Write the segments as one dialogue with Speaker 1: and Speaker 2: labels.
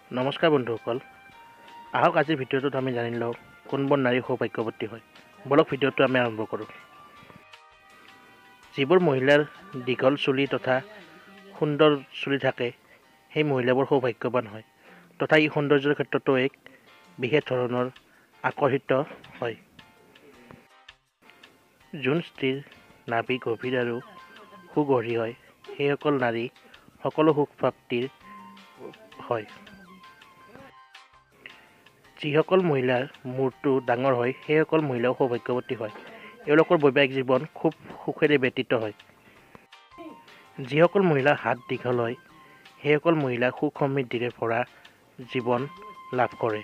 Speaker 1: নমস্কাৰ বন্ধুসকল, আহক আজিৰ ভিডিঅ'টোত আমি জানি লওঁ কোনবোৰ নাৰী সৌভাগ্যৱতী হয়। বলক ভিডিঅ'টো আমি আৰম্ভ কৰোঁ। যিবোৰ মহিলাৰ দীঘল চুলি তথা সুন্দৰ চুলি থাকে, সেই মহিলাবোৰ সৌভাগ্যৱান হয় তথা ই সৌন্দৰ্যৰ ক্ষেত্ৰতো এক বিশেষ ধৰণৰ আকৰ্ষিত হয়। যোন স্ত্ৰীৰ নাভি গভীৰ আৰু সুগঢ়ী হয়, সেইসকল নাৰী সকলো সুখ প্ৰাপ্তিৰ হয়। যিসকল মহিলাৰ মূৰটো ডাঙৰ হয়, সেইসকল মহিলাও সৌভাগ্যৱতী হয়। এওঁলোকৰ বৈবাহিক জীৱন খুব সুখেৰে ব্যতীত হয়। যিসকল মহিলাৰ হাত দীঘল হয়, সেইসকল মহিলা সুখ সমৃদ্ধিৰে ভৰা জীৱন লাভ কৰে।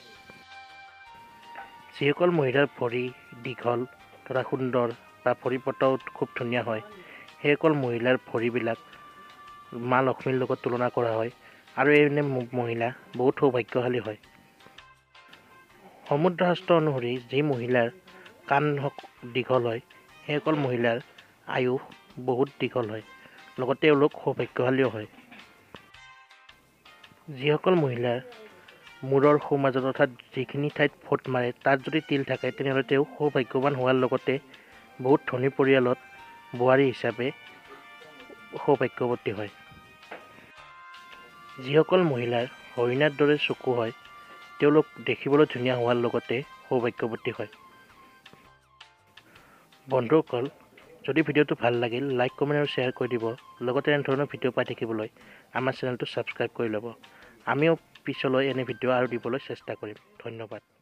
Speaker 1: যিসকল মহিলাৰ ভৰি দীঘল তথা সুন্দৰ বা ভৰি পতাও খুব ধুনীয়া হয়, সেইসকল মহিলাৰ ভৰিবিলাক মা লক্ষ্মীৰ লগত তুলনা কৰা হয় আৰু এনে মহিলা বহুত সৌভাগ্যশালী হয়। সমুদ্ৰশাস্ত্ৰ অনুসৰি যি মহিলাৰ কাণ দীঘল হয়, সেইসকল মহিলাৰ আয়ুস বহুত দীঘল হয়, লগতে তেওঁলোক সৌভাগ্যশালীও হয়। যিসকল মহিলাৰ মূৰৰ সোঁমাজত অৰ্থাৎ যিখিনি ঠাইত ফোট মাৰে তাত যদি তিল থাকে, তেনেহ'লে তেওঁ সৌভাগ্যৱান হোৱাৰ লগতে বহুত ধনী পৰিয়ালত বোৱাৰী হিচাপে সৌভাগ্যৱতী হয়। যিসকল মহিলাৰ হৰিণাৰ দৰে চকু হয়, তেওঁলোক দেখিবলৈ ধুনীয়া হোৱাৰ লগতে সৌভাগ্যৱতী হয়। বন্ধুসকল, যদি ভিডিঅ'টো ভাল লাগিল, লাইক, কমেণ্ট আৰু শ্বেয়াৰ কৰি দিব। লগতে এনেধৰণৰ ভিডিঅ' পাই থাকিবলৈ আমাৰ চেনেলটো ছাবস্ক্ৰাইব কৰি ল'ব। আমিও পিছলৈ এনে ভিডিঅ' আৰু দিবলৈ চেষ্টা কৰিম। ধন্যবাদ।